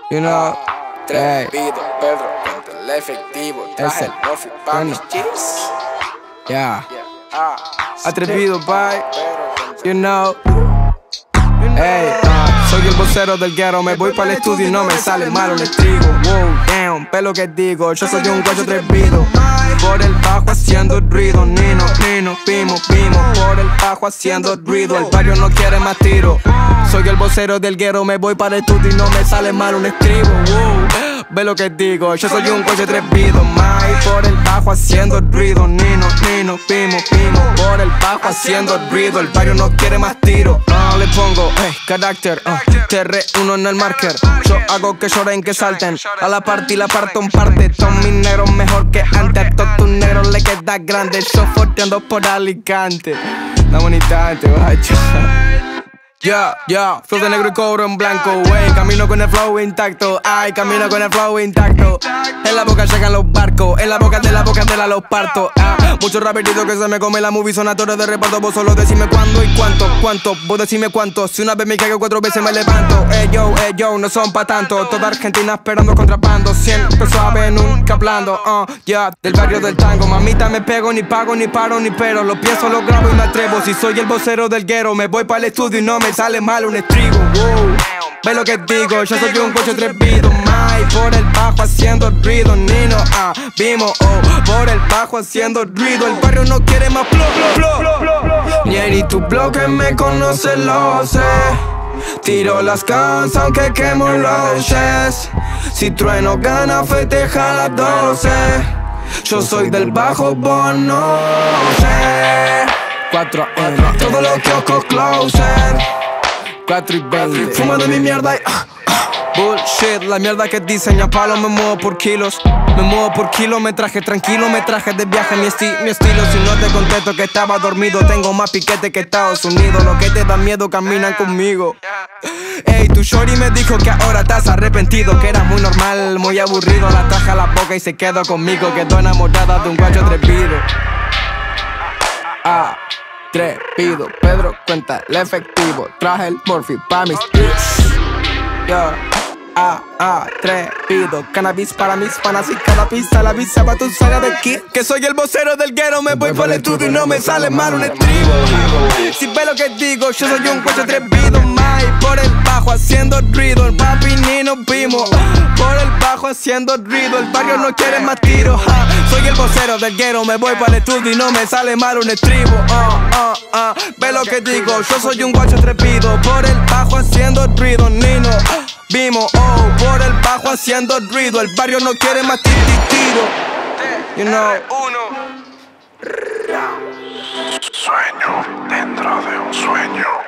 You know, Atrevido, Pedro, contra el efectivo. Traje el Murphy pa' mis cheers. yeah. Atrevido, bye. You know. Ey, soy el vocero del ghetto, me voy para el estudio y no me sale malo el estribo. Wow, damn, ve lo que digo, yo soy un guacho atrevido. Por el bajo haciendo ruido, Nino, pimo, por el bajo haciendo ruido. El barrio no quiere más tiro. Soy el vocero del ghetto, me voy para el estudio y no me sale mal un estribo. Wow, ve lo que digo, yo soy un guacho atrevido. Por el bajo haciendo ruido, Nino, pimo, por el bajo haciendo ruido. El barrio no quiere más tiro. Le pongo, carácter, TR1 en el marker. Yo hago que lloren, que salten. A la parte y la parto en parte. Todos mis negros mejor que antes. A todos tus negros le queda grande. Yo forteando por Alicante. La bonita gente, guacho. Flow de negro y cobro en blanco, wey. Camino con el flow intacto, ay, camino con el flow intacto. En la boca llegan los barcos, en la boca de la los parto. Muchos raperitos que se me come la movie son actores de reparto. Vos solo decime cuándo y cuánto, vos decime cuánto. Si una vez me caigo 4 veces me levanto. Yo, no son pa' tanto. Toda Argentina esperando contrabando. 100 suave, nunca hablando, del barrio del tango. Mamita me pego, ni pago, ni paro, ni pero. Lo pienso, lo grabo y me atrevo. Si soy el vocero del ghetto, me voy para el estudio y no me sale mal un estribo. Wow, ve lo que digo, yo soy un coche atrevido. Por el bajo haciendo ruido, Nino, vimos, por el bajo haciendo ruido. El barrio no quiere más flow. Ni tu bloque me conoce, lo sé. Tiro las guns aunque quemo los chest. Si trueno gana, festeja a las 12. Yo soy del bajo, vos no sé. 4 AM, todo lo que ojo closer. 4 y 20, fumando mi mierda y bullshit, la mierda que diseña palo. Me muevo por kilos, me muevo por kilometraje. Tranquilo, me traje de viaje mi estilo. Si no te contesto que estaba dormido, tengo más piquete que Estados Unidos. Lo que te da miedo caminan conmigo. Ey, tu shorty me dijo que ahora estás arrepentido, que era muy normal, muy aburrido. La traje a la boca y se quedó conmigo. Quedó enamorada de un guacho atrevido. Atrevido, Pedro cuenta el efectivo. Traje el Murphy pa' mis tips. Atrevido, cannabis para mis panas y cada pista la visa pa' tu saga de aquí. Que soy el vocero del ghetto, me voy por el estudio y no me sale mal un estribo. Si ve lo que digo, yo soy un coche atrevido. Por el bajo haciendo ruido, el papi Nino Pimo. Por el bajo haciendo ruido, el barrio no quiere más tiros. Soy el vocero del ghetto, me voy para el estudio y no me sale mal un estribo. Ve lo que digo, yo soy un guacho atrevido. Por el bajo haciendo ruido, Nino Vimo, por el bajo haciendo ruido. El barrio no quiere más tiro. You know. Sueño dentro de un sueño.